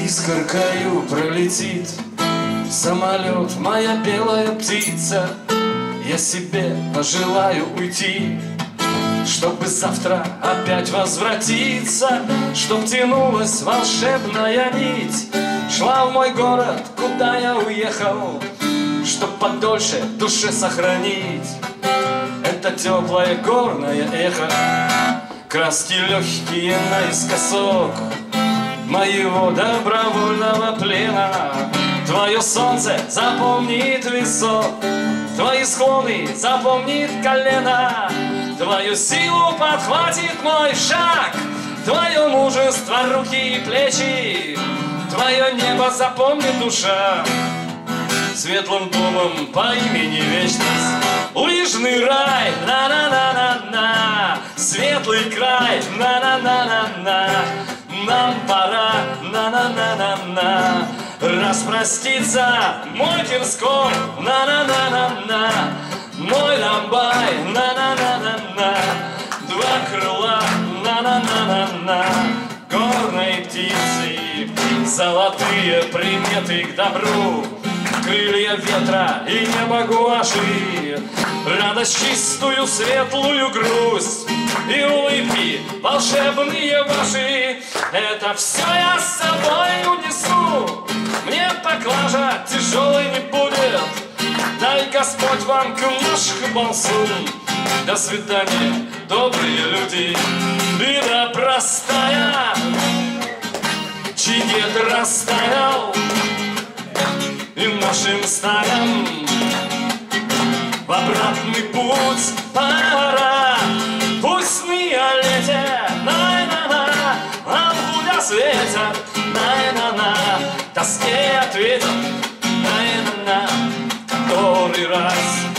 искоркою пролетит самолет, моя белая птица. Я себе пожелаю уйти, чтобы завтра опять возвратиться, чтоб тянулась волшебная нить, шла в мой город, куда я уехал, чтоб подольше душе сохранить это теплое горное эхо, краски легкие наискосок моего добровольного плена. Твое солнце запомнит висок, твои склоны запомнит колено, твою силу подхватит мой шаг, твое мужество, руки и плечи, твое небо запомнит душа светлым домом по имени Вечность. Лыжный рай, на-на-на-на-на, светлый край, на-на-на-на-на, нам пора, на-на-на-на-на, распроститься мой Тверской, на-на-на-на-на, мой Донбай, на-на-на-на-на, два крыла, на-на-на-на-на, горной птицы, золотые приметы к добру, крылья ветра и небо гуаши, радость чистую, светлую грусть и улыбки волшебные ваши. Это все я с собой унесу, мне поклажа тяжелой не будет. Дай Господь вам кумаш хбалсун. До свидания, добрые люди. Беда простая, чей дед растаял, и нашим стаям в обратный путь пора. Пусть летят, най-на-на, а будя светят, най-на-на, тоске ответят, най-на-на, который раз.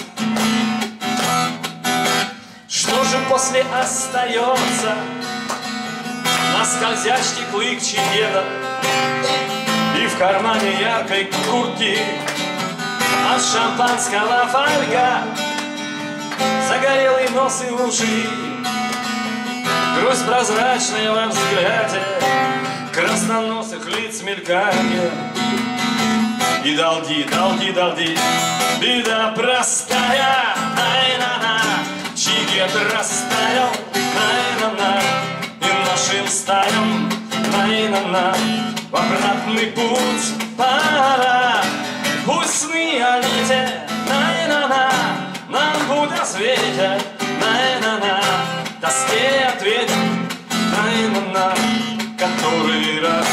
Что же после остается на скользящий клык чинеда и в кармане яркой куртки от шампанского фольга, загорелый нос и уши, грусть прозрачная во взгляде, красноносых лиц мельканье. И долги, долги, долги, беда простая, най-на-на, чей дед растаял, най-на-на, и нашим стаям, най-на-на, в обратный путь пора. Пусть сны о лете, най-на-на, нам будут светят, най-на-на, тоске ответят, най-на-на, который раз,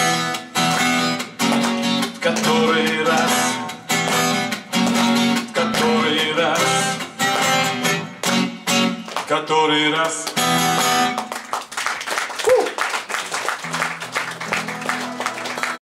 в который раз, в который раз, в который раз.